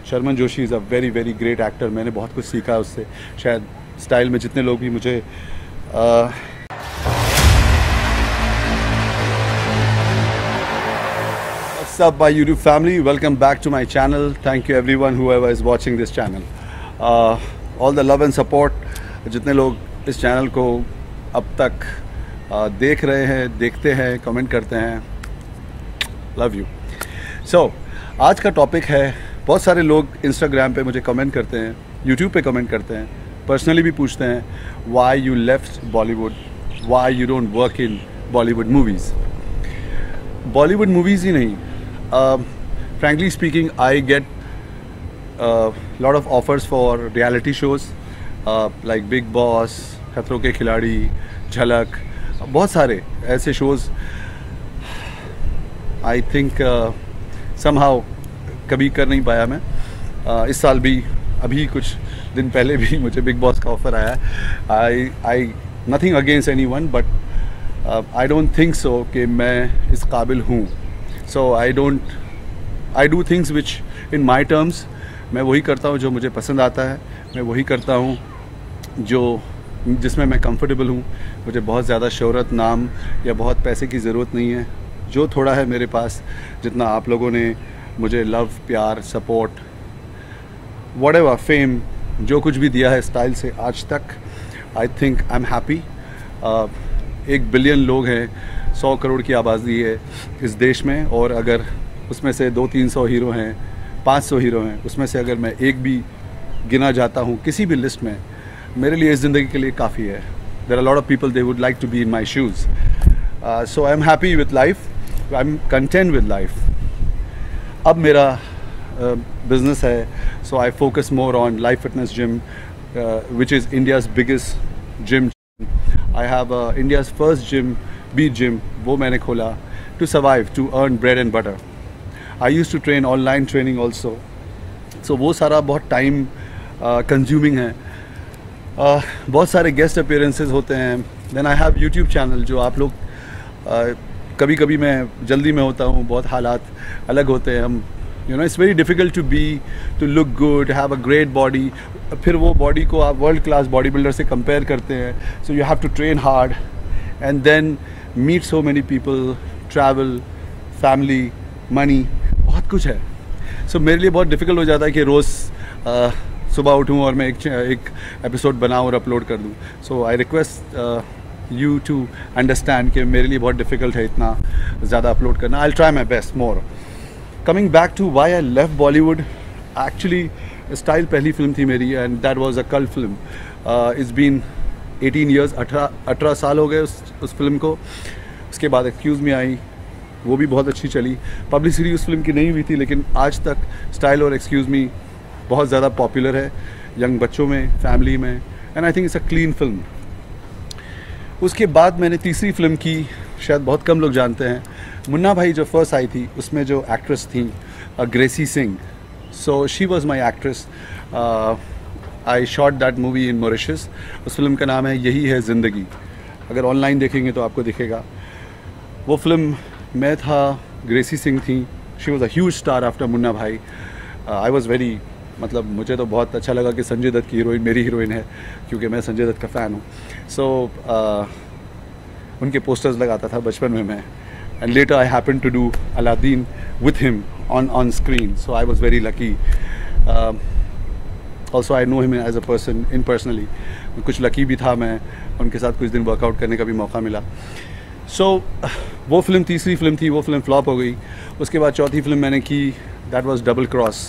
Sharman Joshi is a very very great actor. मैंने बहुत कुछ सीखा है उससे. शायद स्टाइल में जितने लोग भी मुझे What's up my YouTube family, welcome back to my channel. Thank you everyone whoever is watching this channel. All the love and support जितने लोग इस चैनल को अब तक देख रहे हैं, देखते हैं, कमेंट करते हैं, लव यू. सो आज का टॉपिक है, बहुत सारे लोग इंस्टाग्राम पे मुझे कमेंट करते हैं, यूट्यूब पे कमेंट करते हैं, पर्सनली भी पूछते हैं why you left Bollywood, why you don't work in Bollywood movies. Bollywood movies ही नहीं, frankly speaking, I get a lot of offers for reality shows like Big Boss, खतरों के खिलाड़ी, झलक, बहुत सारे ऐसे shows. I think somehow कभी कर नहीं पाया मैं. इस साल भी अभी कुछ दिन पहले भी मुझे बिग बॉस का ऑफ़र आया है. I nothing against anyone but I don't think so कि मैं इस काबिल हूँ. So I do things which in my terms. मैं वही करता हूँ जो मुझे पसंद आता है, मैं वही करता हूँ जिसमें मैं कंफर्टेबल हूँ. मुझे बहुत ज़्यादा शोहरत, नाम या बहुत पैसे की ज़रूरत नहीं है. जो थोड़ा है मेरे पास, जितना आप लोगों ने मुझे लव, प्यार, सपोर्ट, व्हाटएवर, फेम, जो कुछ भी दिया है स्टाइल से आज तक, I think I am happy. 1 billion लोग हैं, 100 करोड़ की आबादी है इस देश में, और अगर उसमें से 200-300 हीरो हैं, 500 हीरो हैं, उसमें से अगर मैं एक भी गिना जाता हूँ किसी भी लिस्ट में, मेरे लिए इस ज़िंदगी के लिए काफ़ी है. There are lot of people they would like to be in my shoes. So I am happy with life, I am content with life. अब मेरा बिजनेस है, so I focus more on life fitness gym, which is India's biggest gym. I have India's first gym, beat gym, वो मैंने खोला to survive, to earn bread and butter. I use to train online training also. सो वो सारा बहुत time consuming है. बहुत सारे guest appearances होते हैं. Then I have YouTube channel, जो आप लोग कभी कभी मैं जल्दी में होता हूँ, बहुत हालात अलग होते हैं. हम it's very difficult to look good, have a great body. फिर वो बॉडी को आप वर्ल्ड क्लास बॉडी बिल्डर से कंपेयर करते हैं. So you have to train hard and then meet so many people, travel, family, money, बहुत कुछ है. So मेरे लिए बहुत डिफ़िकल्ट हो जाता है कि रोज़ सुबह उठूँ और मैं एक एपिसोड बनाऊँ और अपलोड कर दूँ. So I request you to understand कि मेरे लिए बहुत डिफ़िकल्ट है इतना ज़्यादा अपलोड करना. I'll try my best more. Coming back to why I left Bollywood, actually Style पहली फिल्म थी मेरी, and that was a cult film. It's been 18 years, 18 साल हो गए उस फिल्म को. उसके बाद एक्सक्यूज़ मी आई, वो भी बहुत अच्छी चली. पब्लिसिटी उस फिल्म की नहीं हुई थी, लेकिन आज तक स्टाइल और एक्सक्यूज़ मी बहुत ज़्यादा पॉपुलर है यंग बच्चों में, फैमिली में, and I think it's a clean film. उसके बाद मैंने तीसरी फिल्म की, शायद बहुत कम लोग जानते हैं, मुन्ना भाई जो फर्स्ट आई थी, उसमें जो एक्ट्रेस थी Gracy Singh. So she was my actress. I shot that movie in Mauritius. उस फिल्म का नाम है यही है ज़िंदगी. अगर ऑनलाइन देखेंगे तो आपको दिखेगा. वो फिल्म मैं था, ग्रेसी सिंह थी. She was a huge star after Munna Bhai. I was very, मतलब मुझे तो बहुत अच्छा लगा कि संजय दत्त की हीरोइन मेरी हीरोइन है, क्योंकि मैं संजय दत्त का फ़ैन हूँ. सो उनके पोस्टर्स लगाता था बचपन में मैं. And later I happen to do Aladin with him on screen. So I was very lucky. Also I know him as a person personally. कुछ लकी भी था मैं, उनके साथ कुछ दिन वर्कआउट करने का भी मौका मिला. So वो फिल्म तीसरी फिल्म थी, वो फिल्म फ्लॉप हो गई. उसके बाद चौथी फिल्म मैंने की, दैट वाज डबल क्रॉस.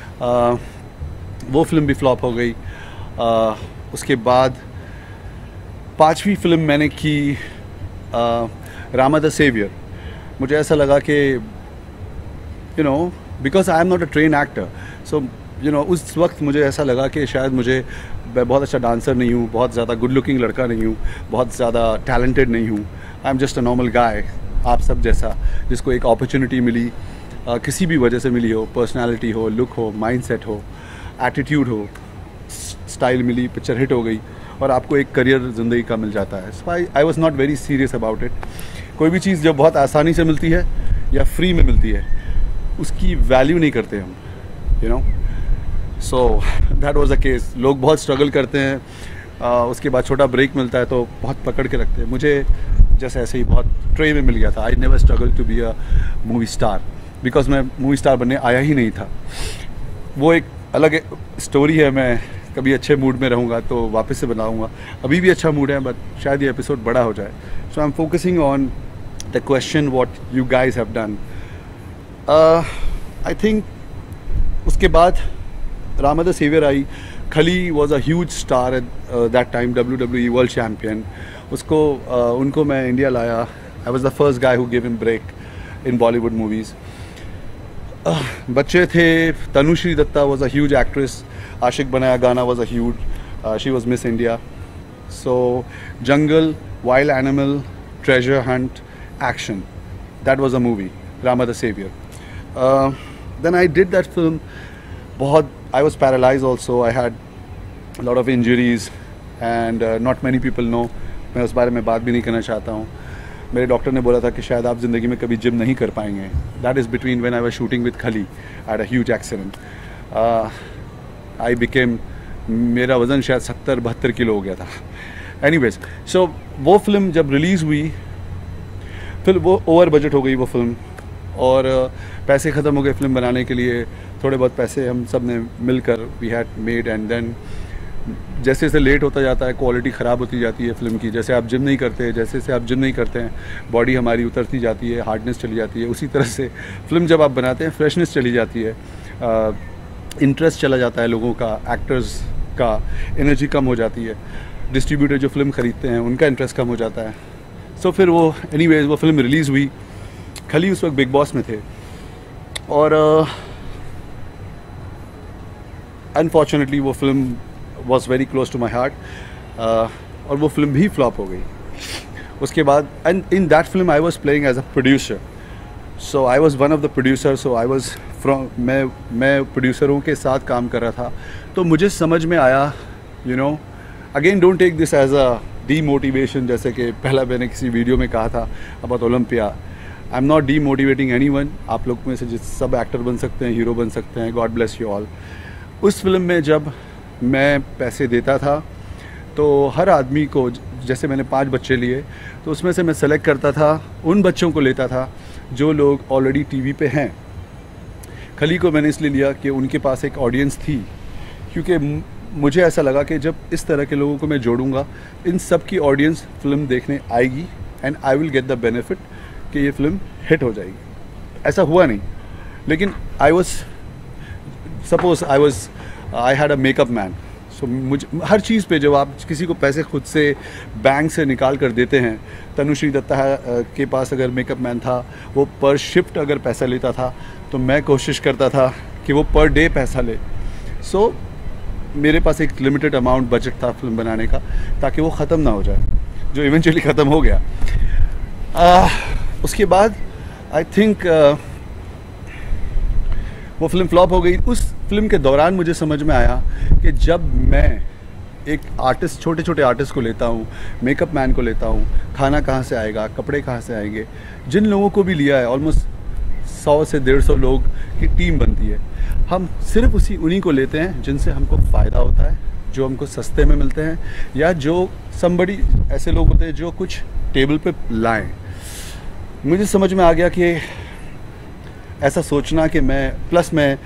वो फिल्म भी फ्लॉप हो गई. उसके बाद पांचवी फिल्म मैंने की रामा द सेवियर. मुझे ऐसा लगा कि because I am not a trained actor, so उस वक्त मुझे ऐसा लगा कि शायद मैं बहुत अच्छा डांसर नहीं हूँ, बहुत ज़्यादा गुड लुकिंग लड़का नहीं हूँ, बहुत ज़्यादा टैलेंटेड नहीं हूँ. I am just a normal guy, आप सब जैसा, जिसको एक अपॉर्चुनिटी मिली, किसी भी वजह से मिली हो, पर्सनालिटी हो, लुक हो, माइंडसेट हो, एटीट्यूड हो, स्टाइल मिली, पिक्चर हिट हो गई और आपको एक करियर ज़िंदगी का मिल जाता है. So I was not very serious about it. कोई भी चीज़ जब बहुत आसानी से मिलती है या फ्री में मिलती है, उसकी वैल्यू नहीं करते हम. So that was the case. लोग बहुत स्ट्रगल करते हैं, उसके बाद छोटा ब्रेक मिलता है तो बहुत पकड़ के रखते हैं। मुझे जैसे ऐसे ही बहुत ट्रे में मिल गया था। I never struggle to be a movie star, because मैं मूवी स्टार बनने आया ही नहीं था। वो एक अलग स्टोरी है। मैं कभी अच्छे मूड में रहूँगा तो वापस से बनाऊँगा। अभी भी अच्छा मूड है, बट शायद ये एपिसोड बड़ा हो जाए। So I am focusing on the question what you guys have done. I think उसके बाद Rama the saviour I. Khali was a huge star at that time, WWE world champion. उसको उनको मैं इंडिया लाया। I was the first guy who give him break in Bollywood movies. बच्चे थे। Tanushree Dutta was a huge actress. Aashiq Banaya गाना was a huge, she was Miss India. So jungle, wild animal, treasure hunt, action, that was a movie, Rama the saviour. Then I did that film. बहुत I was paralyzed also. I had a lot of injuries and not many people know. मैं उस बारे में बात भी नहीं करना चाहता हूँ। मेरे डॉक्टर ने बोला था कि शायद आप ज़िंदगी में कभी जिम नहीं कर पाएंगे। That is between when I was shooting with खली. I had a huge accident. I became, मेरा वज़न शायद 70-72 किलो हो गया था। Anyways, so वो फिल्म जब रिलीज़ हुई, फिर वो ओवर बजट हो गई वो फिल्म, और पैसे ख़त्म हो गए फिल्म बनाने के लिए। थोड़े बहुत पैसे हम सब ने मिलकर we had made, and then जैसे जैसे लेट होता जाता है क्वालिटी ख़राब होती जाती है फ़िल्म की। जैसे आप जिम नहीं करते, जैसे जैसे आप जिम नहीं करते हैं, बॉडी हमारी उतरती जाती है, हार्डनेस चली जाती है। उसी तरह से फ़िल्म जब आप बनाते हैं फ्रेशनेस चली जाती है, इंटरेस्ट चला जाता है लोगों का, एक्टर्स का एनर्जी कम हो जाती है, डिस्ट्रीब्यूटर जो फ़िल्म ख़रीदते हैं उनका इंटरेस्ट कम हो जाता है। सो फिर वो एनीवेज वो फिल्म रिलीज़ हुई। खली उस वक्त बिग बॉस में थे, और अनफॉर्चुनेटली वो film was very close to my heart, और वो फिल्म भी फ्लॉप हो गई। उसके बाद and in that film I was playing as a producer. So I was one of the producer. So I was from, मैं प्रोड्यूसरों के साथ काम कर रहा था। तो मुझे समझ में आया, you know, again don't take this as a demotivation, जैसे कि पहला मैंने किसी वीडियो में कहा था about Olympia. I am not demotivating anyone. आप लोग में से सब एक्टर बन सकते हैं, हीरो बन सकते हैं, गॉड ब्लेस यू ऑल। उस फिल्म में जब मैं पैसे देता था तो हर आदमी को, जैसे मैंने 5 बच्चे लिए, तो उसमें से मैं सेलेक्ट करता था, उन बच्चों को लेता था जो लोग ऑलरेडी टीवी पे हैं। खली को मैंने इसलिए लिया कि उनके पास एक ऑडियंस थी, क्योंकि मुझे ऐसा लगा कि जब इस तरह के लोगों को मैं जोड़ूंगा, इन सब की ऑडियंस फिल्म देखने आएगी, and I will get the benefit कि ये फिल्म हिट हो जाएगी। ऐसा हुआ नहीं, लेकिन I had a makeup man. सो मुझे हर चीज़ पे, जब आप किसी को पैसे खुद से बैंक से निकाल कर देते हैं, तनुश्री दत्ता के पास अगर मेकअप मैन था, वो पर शिफ्ट अगर पैसा लेता था, तो मैं कोशिश करता था कि वो पर डे पैसा ले। सो मेरे पास एक लिमिटेड अमाउंट बजट था फिल्म बनाने का, ताकि वो ख़त्म ना हो जाए, जो इवेंचुअली ख़त्म हो गया। उसके बाद आई थिंक वो फिल्म फ्लॉप हो गई। उस फिल्म के दौरान मुझे समझ में आया कि जब मैं एक आर्टिस्ट, छोटे छोटे आर्टिस्ट को लेता हूँ, मेकअप मैन को लेता हूँ, खाना कहाँ से आएगा, कपड़े कहाँ से आएंगे, जिन लोगों को भी लिया है, ऑलमोस्ट 100 से 150 लोग की टीम बनती है। हम सिर्फ उन्हीं को लेते हैं जिनसे हमको फ़ायदा होता है, जो हमको सस्ते में मिलते हैं, या जो somebody ऐसे लोग होते हैं जो कुछ टेबल पे लाएं। मुझे समझ में आ गया कि ऐसा सोचना कि मैं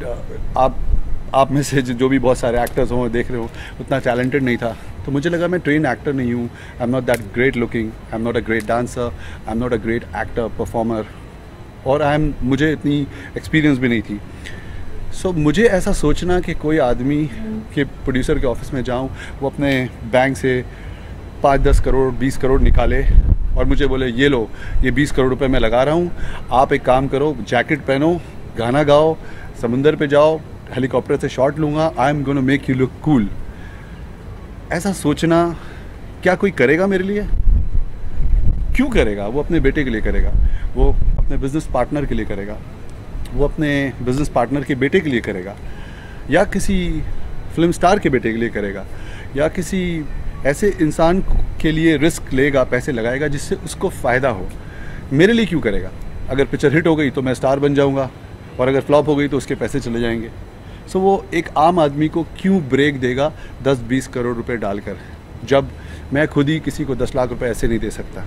आप में से जो भी बहुत सारे एक्टर्स हों, देख रहे हो, उतना टैलेंटेड नहीं था। तो मुझे लगा मैं ट्रेन एक्टर नहीं हूँ, I am not that great looking, I am not a great dancer, I am not a great actor performer, और मुझे इतनी एक्सपीरियंस भी नहीं थी। सो मुझे ऐसा सोचना कि कोई आदमी के प्रोड्यूसर के ऑफिस में जाऊँ, वो अपने बैंक से 5-10 करोड़ 20 करोड़ निकाले और मुझे बोले, ये लो, ये 20 करोड़ रुपए मैं लगा रहा हूँ, आप एक काम करो, जैकेट पहनो, गाना गाओ, समुंदर पे जाओ, हेलीकॉप्टर से शॉट लूँगा, I am gonna make you look cool. ऐसा सोचना क्या कोई करेगा मेरे लिए? क्यों करेगा? वो अपने बेटे के लिए करेगा, वो अपने बिजनेस पार्टनर के लिए करेगा, वो अपने बिजनेस पार्टनर के बेटे के लिए करेगा, या किसी फिल्म स्टार के बेटे के लिए करेगा, या किसी ऐसे इंसान के लिए रिस्क लेगा, पैसे लगाएगा जिससे उसको फ़ायदा हो। मेरे लिए क्यों करेगा? अगर पिक्चर हिट हो गई तो मैं स्टार बन जाऊंगा, और अगर फ्लॉप हो गई तो उसके पैसे चले जाएंगे। सो वो एक आम आदमी को क्यों ब्रेक देगा 10-20 करोड़ रुपए डालकर, जब मैं खुद ही किसी को 10 लाख रुपए ऐसे नहीं दे सकता।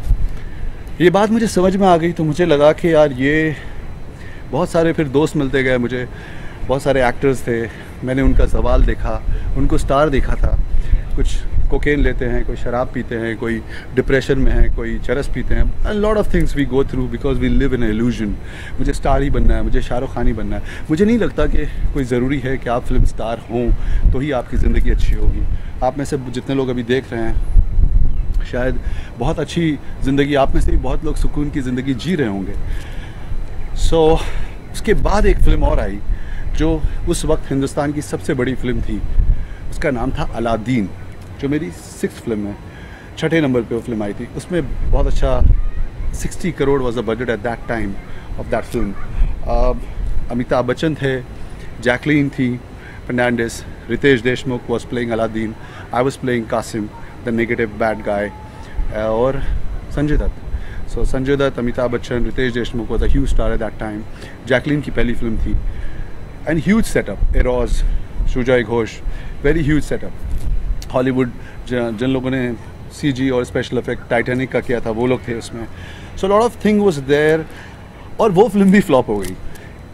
ये बात मुझे समझ में आ गई तो मुझे लगा कि यार ये बहुत सारे फिर दोस्त मिलते गए मुझे, बहुत सारे एक्टर्स थे, मैंने उनका सवाल देखा, उनको स्टार देखा था। कुछ कोकेन लेते हैं, कोई शराब पीते हैं, कोई डिप्रेशन में है, कोई चरस पीते हैं। A lot of things we go through because we live in a illusion. मुझे स्टार ही बनना है, मुझे शाहरुख खान ही बनना है। मुझे नहीं लगता कि कोई ज़रूरी है कि आप फिल्म स्टार हों तो ही आपकी ज़िंदगी अच्छी होगी। आप में से जितने लोग अभी देख रहे हैं, शायद बहुत अच्छी ज़िंदगी, आप में से भी बहुत लोग सुकून की ज़िंदगी जी रहे होंगे। सो उसके बाद एक फ़िल्म और आई जो उस वक्त हिंदुस्तान की सबसे बड़ी फ़िल्म थी, उसका नाम था अलादीन, जो मेरी 6th फिल्म है, 6ठे नंबर पे वो फिल्म आई थी। उसमें बहुत अच्छा 60 crore was the budget at that time of that film. Amitabh Bachchan थे, जैकलीन थी Fernandez, Riteish Deshmukh was playing Aladin, I was playing Kasim the negative bad guy, और Sanjay Dutt. So Sanjay Dutt, Amitabh Bachchan, Riteish Deshmukh was a huge star at that time. Jacqueline की पहली film थी and huge setup, Eros, Sujoy Ghosh, very huge setup. Hollywood जिन लोगों ने CG और special effect Titanic का किया था वो लोग थे उसमें। So lot of thing was there, और वो फिल्म भी फ्लॉप हो गई।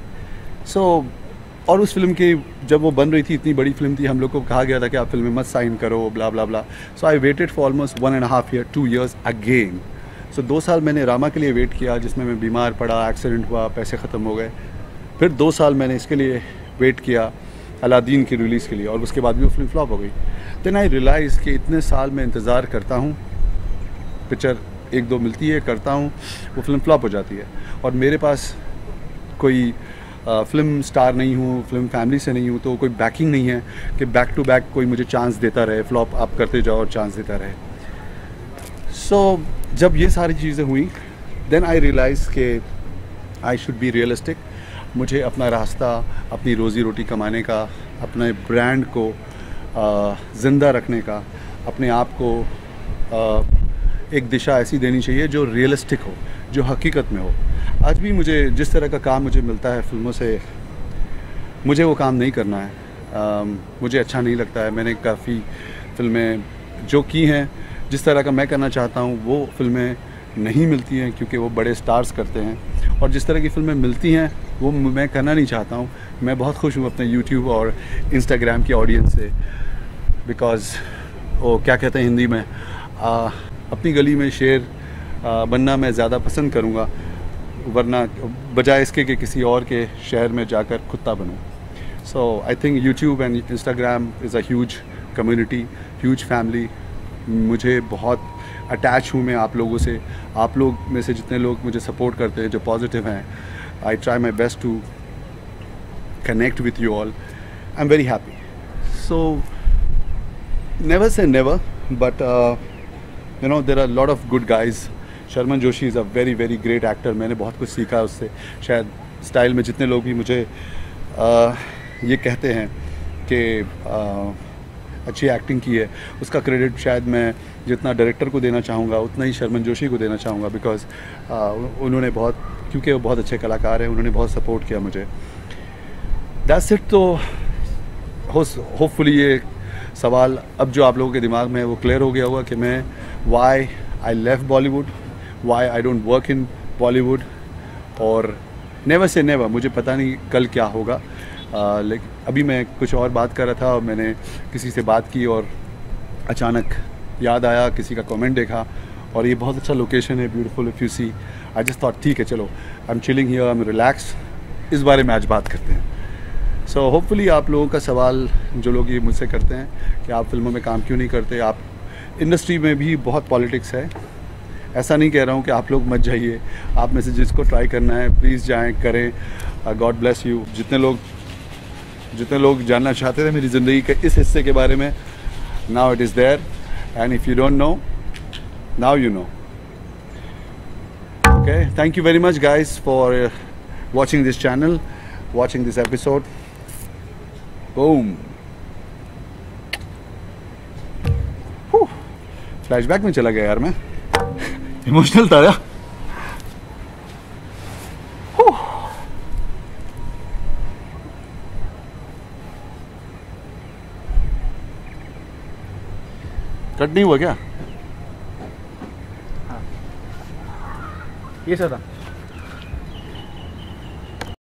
सो और उस फिल्म की जब वो बन रही थी, इतनी बड़ी फिल्म थी, हम लोग को कहा गया था कि आप फिल्म में मत साइन करो, blah blah blah. So I waited for almost 1.5 year, 2 years again. सो 2 साल मैंने रामा के लिए वेट किया, जिसमें मैं बीमार पड़ा, एक्सीडेंट हुआ, पैसे ख़त्म हो गए। फिर 2 साल मैंने इसके लिए वेट किया, अलादीन की रिलीज़ के लिए, और उसके बाद भी वो फिल्म फ्लॉप हो गई। देन आई रियलाइज़ कि इतने साल मैं इंतज़ार करता हूँ, पिक्चर 1-2 मिलती है, करता हूँ, वो फिल्म फ्लॉप हो जाती है, और मेरे पास कोई फिल्म स्टार नहीं हूँ, फिल्म फैमिली से नहीं हूँ, तो कोई बैकिंग नहीं है कि बैक टू बैक कोई मुझे चांस देता रहे, फ्लॉप आप करते जाओ और चांस देता रहे। सो जब ये सारी चीज़ें हुई, देन आई रियलाइज़ कि आई शुड बी रियलिस्टिक। मुझे अपना रास्ता, अपनी रोज़ी रोटी कमाने का, अपने ब्रांड को ज़िंदा रखने का, अपने आप को एक दिशा ऐसी देनी चाहिए जो रियलिस्टिक हो, जो हकीकत में हो। आज भी मुझे जिस तरह का काम मुझे मिलता है फिल्मों से, मुझे वो काम नहीं करना है, मुझे अच्छा नहीं लगता है। मैंने काफ़ी फिल्में जो की हैं, जिस तरह का मैं करना चाहता हूँ वो फिल्में नहीं मिलती हैं, क्योंकि वो बड़े स्टार्स करते हैं, और जिस तरह की फिल्में मिलती हैं वो मैं करना नहीं चाहता हूँ। मैं बहुत खुश हूँ अपने यूट्यूब और इंस्टाग्राम की ऑडियंस से, बिकॉज़ वो क्या कहते हैं हिंदी में, अपनी गली में शेर बनना मैं ज़्यादा पसंद करूँगा, वरना बजाय इसके कि किसी और के शहर में जाकर कुत्ता बनूँ। So I think YouTube and Instagram is a huge community, huge family. मुझे बहुत अटैच हूँ मैं आप लोगों से। आप लोग में से जितने लोग मुझे सपोर्ट करते हैं, जो पॉजिटिव हैं, I try my best to connect with you all. I am very happy. So never say never, but you know there are lot of good guys. Sharman Joshi is a very very great actor. मैंने बहुत कुछ सीखा है उससे। शायद style में जितने लोग भी मुझे ये कहते हैं कि अच्छी एक्टिंग की है, उसका क्रेडिट शायद मैं जितना डायरेक्टर को देना चाहूँगा उतना ही शर्मन जोशी को देना चाहूँगा, बिकॉज़ उन्होंने बहुत, क्योंकि वो बहुत अच्छे कलाकार हैं, उन्होंने बहुत सपोर्ट किया मुझे। That's it. तो होपफुली ये सवाल अब जो आप लोगों के दिमाग में है वो क्लियर हो गया होगा कि मैं why I left Bollywood, why I don't work in Bollywood, और नेवर से नेवर, मुझे पता नहीं कल क्या होगा। लेकिन अभी मैं कुछ और बात कर रहा था और मैंने किसी से बात की और अचानक याद आया, किसी का कमेंट देखा, और ये बहुत अच्छा लोकेशन है, beautiful if you see. I just thought ठीक है चलो, I am chilling here, I am relax, इस बारे में आज बात करते हैं। सो होपफुली आप लोगों का सवाल जो लोग ये मुझसे करते हैं कि आप फिल्मों में काम क्यों नहीं करते, आप इंडस्ट्री में भी बहुत पॉलिटिक्स है। ऐसा नहीं कह रहा हूँ कि आप लोग मत जाइए, आप में से जिसको ट्राई करना है प्लीज़ जाएं, करें। God bless you. जितने लोग जानना चाहते थे मेरी ज़िंदगी के इस हिस्से के बारे में, now it is there, and if you don't know, now you know. Okay, thank you very much guys for watching this channel, watching this episode. Boom. Flashback में चला गया यार मैं, इमोशनल था यार। कट नहीं हुआ क्या? ये सर था।